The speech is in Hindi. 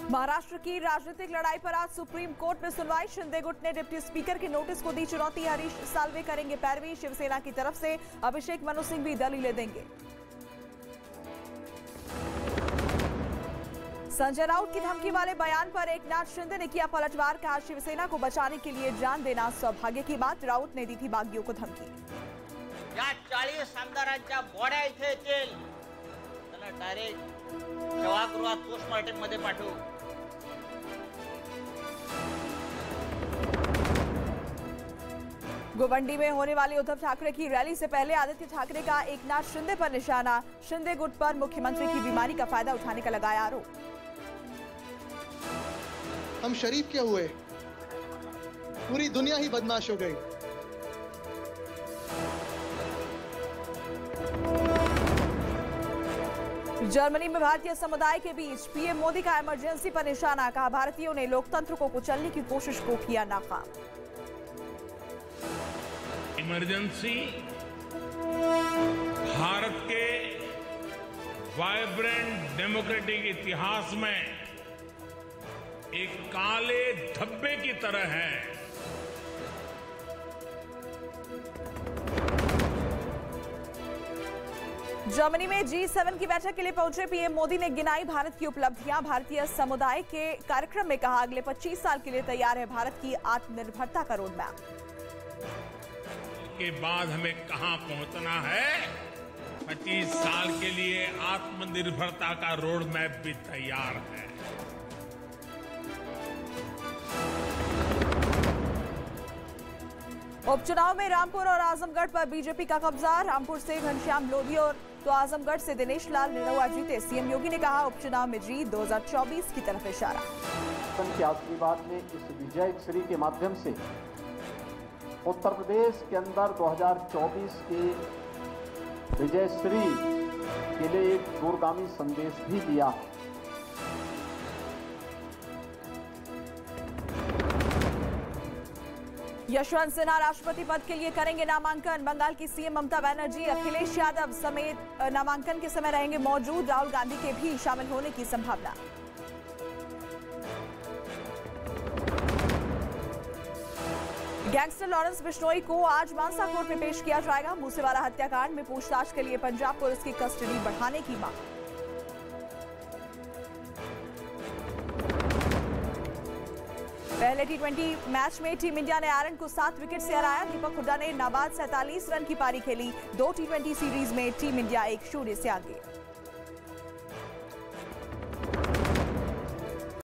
महाराष्ट्र की राजनीतिक लड़ाई पर आज सुप्रीम कोर्ट में सुनवाई। शिंदे गुट ने डिप्टी स्पीकर के नोटिस को दी चुनौती। हरीश साल्वे करेंगे पैरवी। शिवसेना की तरफ से अभिषेक मनु सिंह भी दलीलें देंगे। संजय राउत की धमकी वाले बयान पर एकनाथ शिंदे ने किया पलटवार। कहा शिवसेना को बचाने के लिए जान देना सौभाग्य की बात। राउत ने दी थी बागियों को धमकी। या 40 आमदारांच्या बॉड्या इथे येतील, त्याला डायरेक्ट सभागृहात पोस्टमार्टम मध्ये पाठवू। गोवंडी में होने वाली उद्धव ठाकरे की रैली से पहले आदित्य ठाकरे का एकनाथ शिंदे पर निशाना। शिंदे गुट पर मुख्यमंत्री की बीमारी का फायदा उठाने का लगाया आरोप। हम शरीफ क्या हुए, पूरी दुनिया ही बदमाश हो गई। जर्मनी में भारतीय समुदाय के बीच पीएम मोदी का इमरजेंसी पर निशाना। कहा भारतीयों ने लोकतंत्र को कुचलने की कोशिश को किया नाकाम। इमरजेंसी भारत के वाइब्रेंट डेमोक्रेटिक इतिहास में एक काले धब्बे की तरह है। जर्मनी में G7 की बैठक के लिए पहुंचे पीएम मोदी ने गिनाई भारत की उपलब्धियां। भारतीय समुदाय के कार्यक्रम में कहा अगले 25 साल के लिए तैयार है भारत की आत्मनिर्भरता का रोडमैप। के बाद हमें कहां पहुंचना है, 25 साल के लिए आत्मनिर्भरता का रोड मैप भी तैयार है। उपचुनाव में रामपुर और आजमगढ़ पर बीजेपी का कब्जा। रामपुर से घनश्याम लोधी और तो आजमगढ़ से दिनेश लाल निरहुआ जीते। सीएम योगी ने कहा उपचुनाव में जीत 2024 की तरफ इशारा। के आशीर्वाद में इस विजय श्री के माध्यम से उत्तर प्रदेश के अंदर 2024 के विजय श्री के लिए एक दूरगामी संदेश भी दिया। यशवंत सिन्हा राष्ट्रपति पद के लिए करेंगे नामांकन। बंगाल की सीएम ममता बनर्जी, अखिलेश यादव समेत नामांकन के समय रहेंगे मौजूद। राहुल गांधी के भी शामिल होने की संभावना। गैंगस्टर लॉरेंस बिश्नोई को आज मानसा कोर्ट में पेश किया जाएगा। मूसेवाला हत्याकांड में पूछताछ के लिए पंजाब पुलिस की कस्टडी बढ़ाने की मांग। पहले T20 मैच में टीम इंडिया ने आयरलैंड को 7 विकेट से हराया। दीपक हुड्डा ने नाबाद 47 रन की पारी खेली। 2 T20 सीरीज में टीम इंडिया 1-0 से आगे।